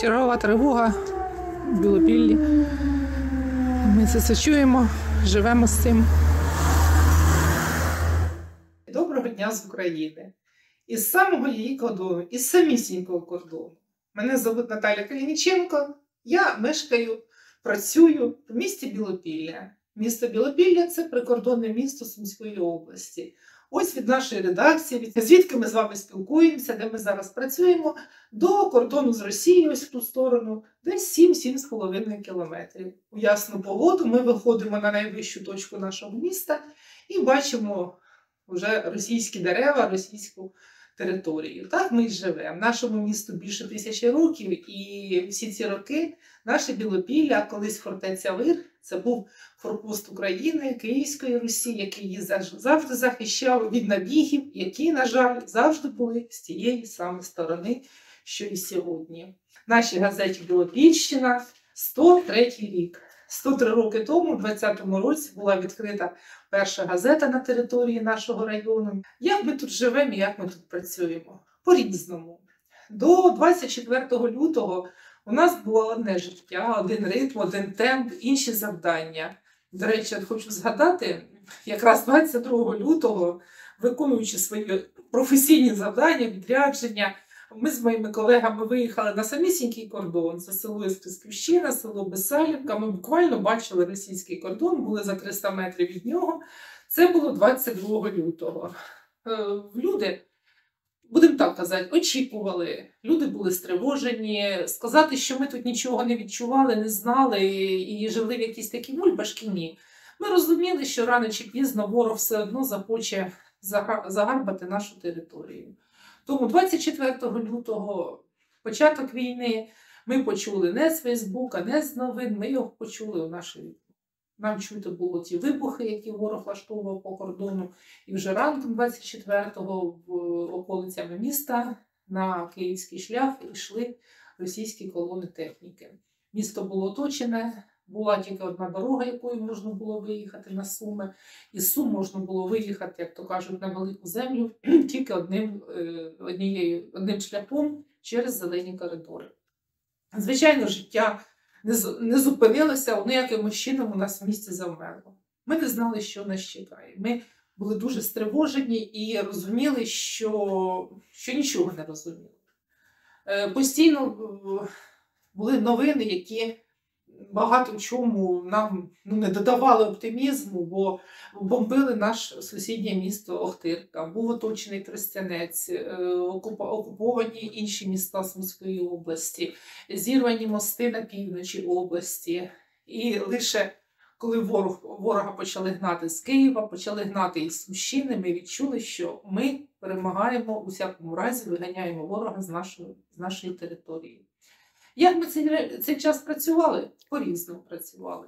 Чергова тривога в Білопіллі. Ми це чуємо, живемо з цим. Доброго дня з України. Із самого її кордону, із самісінького кордону. Мене звуть Наталя Калініченко. Я мешкаю, працюю в місті Білопілля. Місто Білопілля – це прикордонне місто Сумської області. Ось від нашої редакції, звідки ми з вами спілкуємося, де ми зараз працюємо, до кордону з Росією, ось в ту сторону, десь 7-7,5 кілометрів. У ясну погоду ми виходимо на найвищу точку нашого міста і бачимо вже російські дерева, російську територію. Так ми і живемо. Нашому місту більше 1000 років, і всі ці роки наше Білопілля, колись фортеця Вир, це був форпост України, Київської Русі, який її завжди захищав від набігів, які, на жаль, завжди були з тієї самої сторони, що і сьогодні. Нашій газеті «Білопільщина» 103 рік. 103 роки тому, у 2020 році, була відкрита перша газета на території нашого району. Як ми тут живемо і як ми тут працюємо? По-різному. До 24 лютого у нас було одне життя, один ритм, один темп, інші завдання. До речі, хочу згадати, якраз 22 лютого, виконуючи свої професійні завдання, відрядження, ми з моїми колегами виїхали на самісінький кордон. Це село Іскрівщина, село Бесалівка. Ми буквально бачили російський кордон, були за 300 метрів від нього. Це було 22 лютого. Люди, будемо так казати, очікували. Люди були стривожені. Сказати, що ми тут нічого не відчували, не знали і жили в якісь такі бульбашки, ні. Ми розуміли, що рано чи пізно ворог все одно захоче загарбати нашу територію. Тому 24 лютого, початок війни, ми почули не з Фейсбука, не з новин, ми його почули у нашій вікні. Нам чути було ті вибухи, які ворог влаштовував по кордону. І вже ранком 24-го в околицями міста на Київський шлях йшли російські колони техніки. Місто було оточене, була тільки одна дорога, якою можна було виїхати на Суми. Із Сум можна було виїхати, як то кажуть, на велику землю, тільки одним шляхом через зелені коридори. Звичайно, життя не зупинилося, воно якимось чином у нас в місті завмерло. Ми не знали, що нас чекає. Ми були дуже стривожені і розуміли, що нічого не розуміли. Постійно були новини, які багато в чому нам не додавали оптимізму, бо бомбили наше сусіднє місто Охтирка, був оточений Тростянець, окуповані інші міста Сумської області, зірвані мости на півночі області. І лише коли ворога почали гнати з Києва, почали гнати із Сумщини, ми відчули, що ми перемагаємо, у всякому разі виганяємо ворога з нашої території. Як ми цей час працювали? По-різному працювали.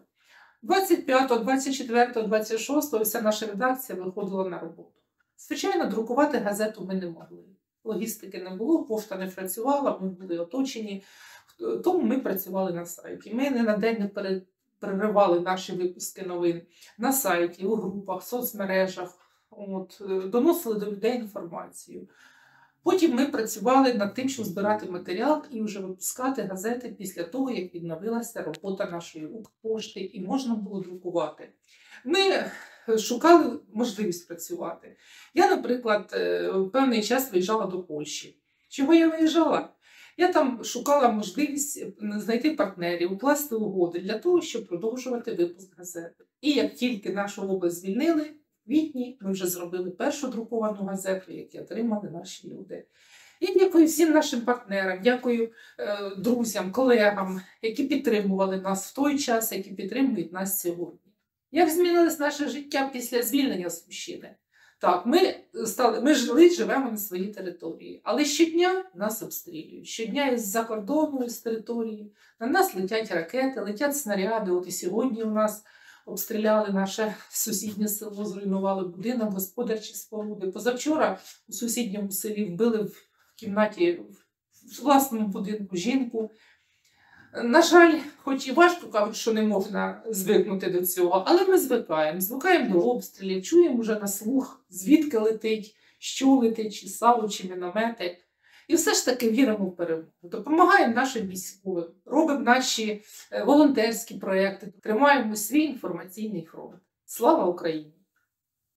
25, 24, 26 вся наша редакція виходила на роботу. Звичайно, друкувати газету ми не могли. Логістики не було, пошта не працювала, ми були оточені. Тому ми працювали на сайті. Ми не на день не переривали наші випуски новин на сайті, у групах, в соцмережах. Доносили до людей інформацію. Потім ми працювали над тим, щоб збирати матеріал і вже випускати газети після того, як відновилася робота нашої Укрпошти і можна було друкувати. Ми шукали можливість працювати. Я, наприклад, в певний час виїжджала до Польщі. Чого я виїжджала? Я там шукала можливість знайти партнерів, укласти угоди для того, щоб продовжувати випуск газети. І як тільки нашу область звільнили, в квітні ми вже зробили першу друковану газету, яку отримали наші люди. Я дякую всім нашим партнерам, дякую друзям, колегам, які підтримували нас в той час, які підтримують нас сьогодні. Як змінилось наше життя після звільнення Сумщини? Так, ми живемо на своїй території, але щодня нас обстрілюють. Щодня із-за кордону, з території, на нас летять ракети, летять снаряди. От і сьогодні у нас обстріляли наше сусіднє село, зруйнували будинок, господарчі споруди. Позавчора у сусідньому селі вбили в кімнаті в власному будинку жінку. На жаль, хоч і важко кажуть, що не можна звикнути до цього, але ми звикаємо до обстрілів, чуємо вже на слух, звідки летить, що летить, чи САУ, чи міномети. І все ж таки віримо в перемогу. Допомагаємо нашим військовим, робимо наші волонтерські проекти, тримаємо свій інформаційний фронт. Слава Україні!